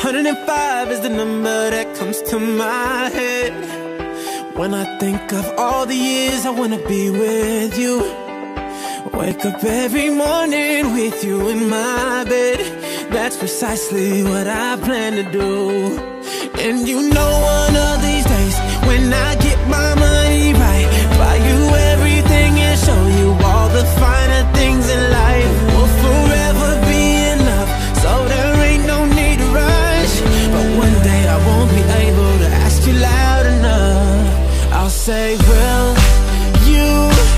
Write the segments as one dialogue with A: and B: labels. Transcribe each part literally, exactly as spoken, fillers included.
A: hundred and five is the number that comes to my head when I think of all the years I wanna be with you. Wake up every morning with you in my bed. That's precisely what I plan to do. And you know one of these days, when I get my money right, buy you everything and show you all the finer things in life. We'll forever be enough, so there ain't no need to rush. But one day I won't be able to ask you loud enough. I'll say, will you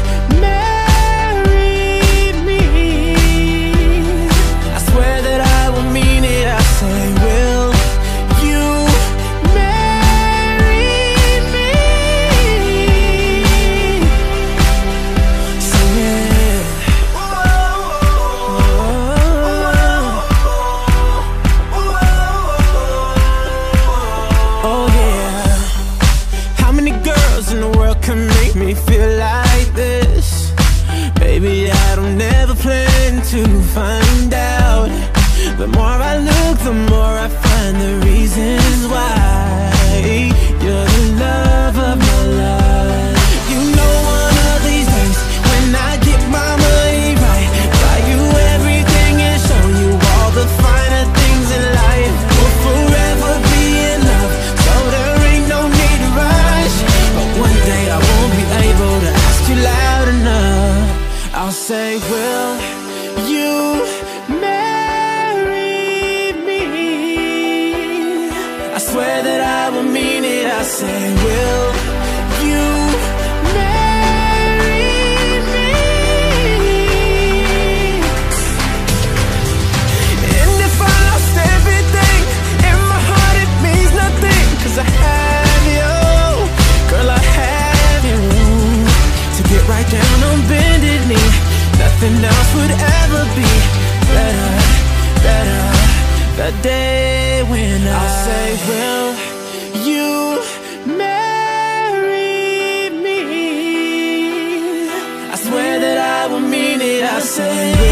A: marry me? I swear that I will mean it. I say, will you marry me? Sing it. Oh yeah. How many girls in the world can make me feel like this? Baby, I don't ever plan to find out. The more I look, the more I find the reasons why you're the love of my life. You know one of these days, when I get my money right, buy you everything and show you all the finer things in life. We'll forever be in love, so there ain't no need to rush. But one day I won't be able to ask you loud enough. I'll say, will you marry me? I swear that I will mean it. I say, will you marry me? And if I lost everything, in my heart it means nothing, 'cause I have you, girl, I have you. To get right down on bended knee, nothing else would ever be better, better. The day when I say, will you marry me? I swear that I will mean it. I say,